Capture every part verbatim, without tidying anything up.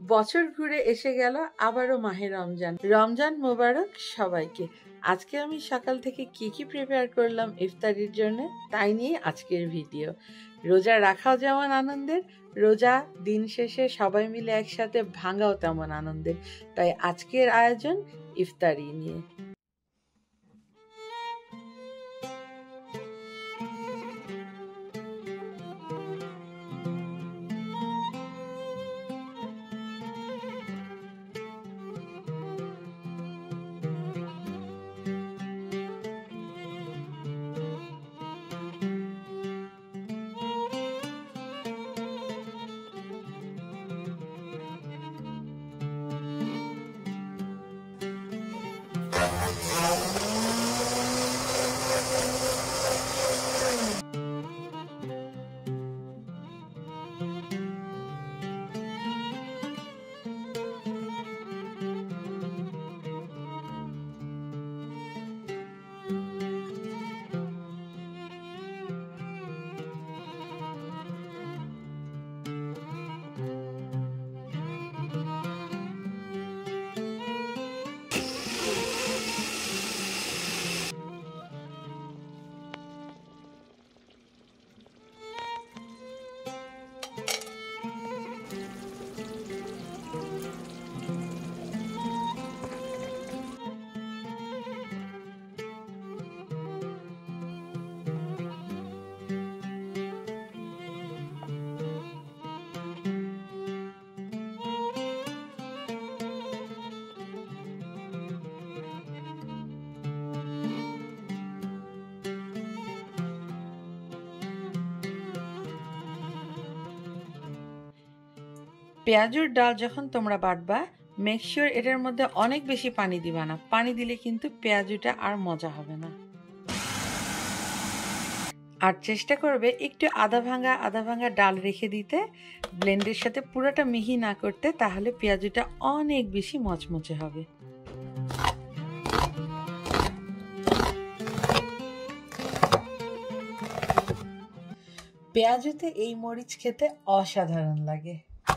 বছর ঘুরে এসে গেল আবারও মাহে রমজান। রমজান মোবারক সবাইকে। আজকে আমি সকাল থেকে কি কি প্রিপেয়ার করলাম ইফতারির জন্য তাই নিয়ে আজকের ভিডিও। রোজা রাখাও যেমন আনন্দের, রোজা দিন শেষে সবাই মিলে একসাথে ভাঙাও তেমন আনন্দের। তাই আজকের আয়োজন ইফতারি নিয়ে। পেঁয়াজুর ডাল যখন তোমরা বাটবা, মেক শিওর এটার মধ্যে অনেক বেশি পানি দিবা না। পানি দিলে কিন্তু পেঁয়াজুটা আর মজা হবে না। আর চেষ্টা করবে একটু আধা ভাঙা আধা ভাঙা ডাল রেখে দিতে, ব্লেন্ডের সাথে পুরোটা মিহি না করতে, তাহলে পেঁয়াজুটা অনেক বেশি মচমচে হবে। পেঁয়াজুতে এই মরিচ খেতে অসাধারণ লাগে।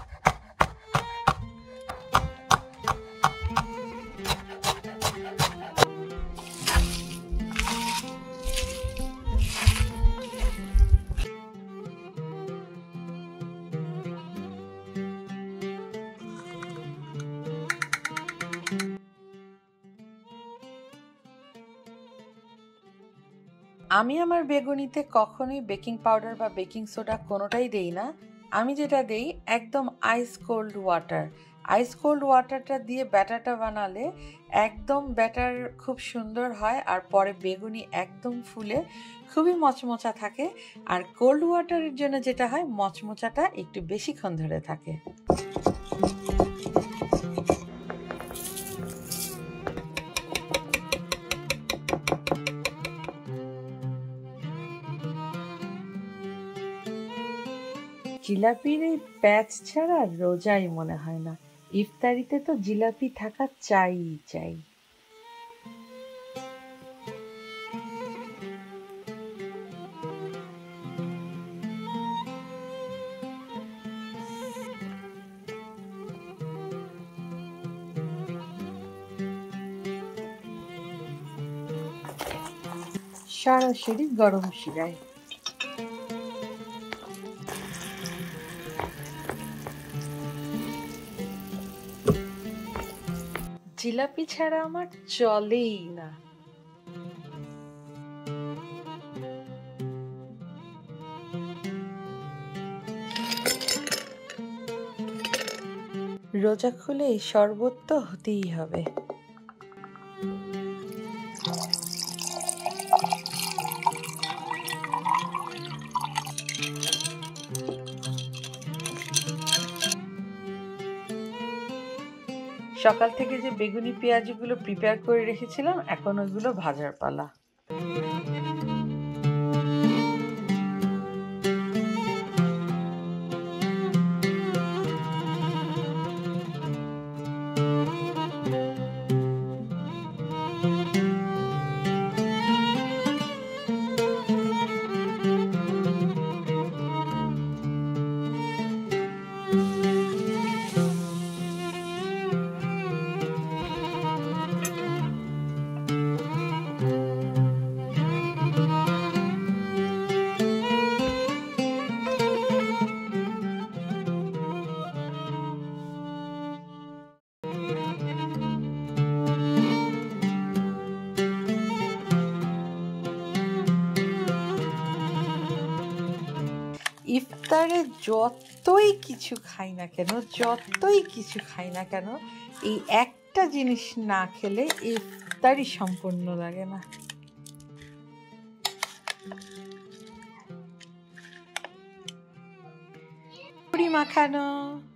আমি আমার বেগুনিতে কখনোই বেকিং পাউডার বা বেকিং সোডা কোনোটাই দেই না। আমি যেটা দেই একদম ice cold water. Ice cold ওয়াটারটা দিয়ে ব্যাটারটা বানালে একদম ব্যাটার খুব সুন্দর হয়, আর পরে বেগুনি একদম ফুলে খুবই মচমচা থাকে। আর কোল্ড ওয়াটারের জন্য যেটা হয়, মচমচাটা একটু বেশিক্ষণ ধরে থাকে। জিলাপির এই প্যাচ ছাড়া রোজাই মনে হয় না। ইফতারিতে তো জিলাপি থাকা চাই চাই। সরাসরি গরম শিরায়। জিলাপি ছাড়া আমার চলেই না। রোজা খুলে শরবত তো হতেই হবে। সকাল থেকে যে বেগুনি পেঁয়াজগুলো প্রিপেয়ার করে রেখেছিলাম, এখন ওইগুলো ভাজার পালা। ইফতারে যতই কিছু খাই না কেন যতই কিছু খাই না কেন এই একটা জিনিস না খেলে ইফতারই সম্পূর্ণ লাগে না। পুরি মাখানো।